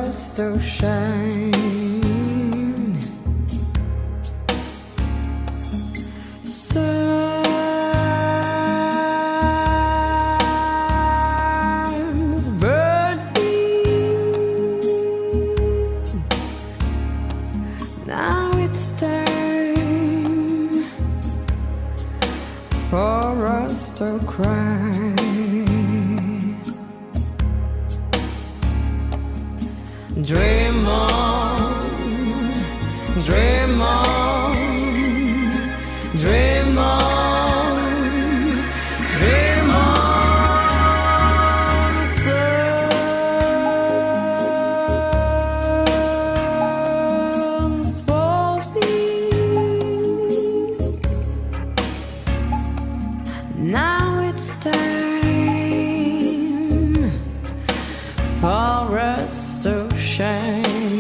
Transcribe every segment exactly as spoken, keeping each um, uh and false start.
us to shine. Sun's burning, now it's time for us to cry. Dream on, dream on, dream on, dream on. Sun's falling, now it's time for us to shine.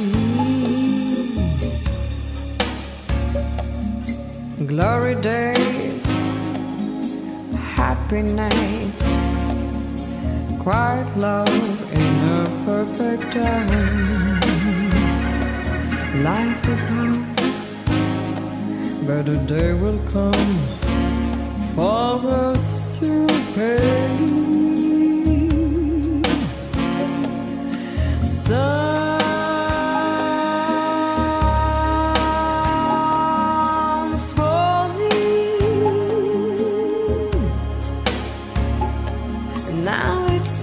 Glory days, happy nights, quiet love in a perfect time. Life is hard, but a day will come for us to pay. Sun's falling, now it's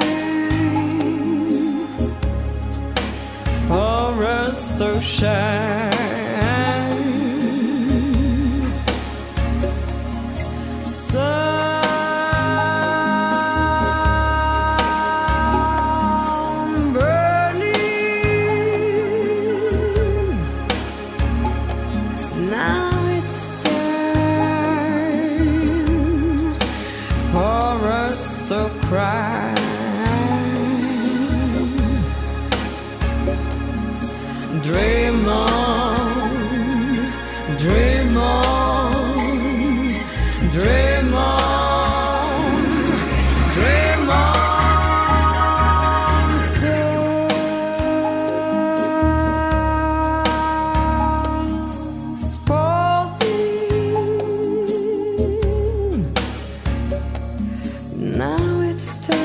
time for us to shine. Now it's time for us to cry. Dream on, dream on, dream on, dream on. Now it's time